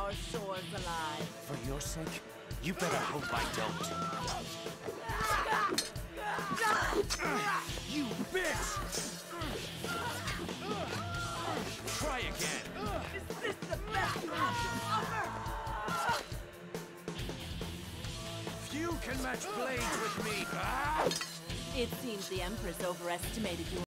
our shores alive. For your sake, you better hope I don't. You bitch! Try again. Is this the best you have to offer? Few can match blades with me. It seems the Empress overestimated you.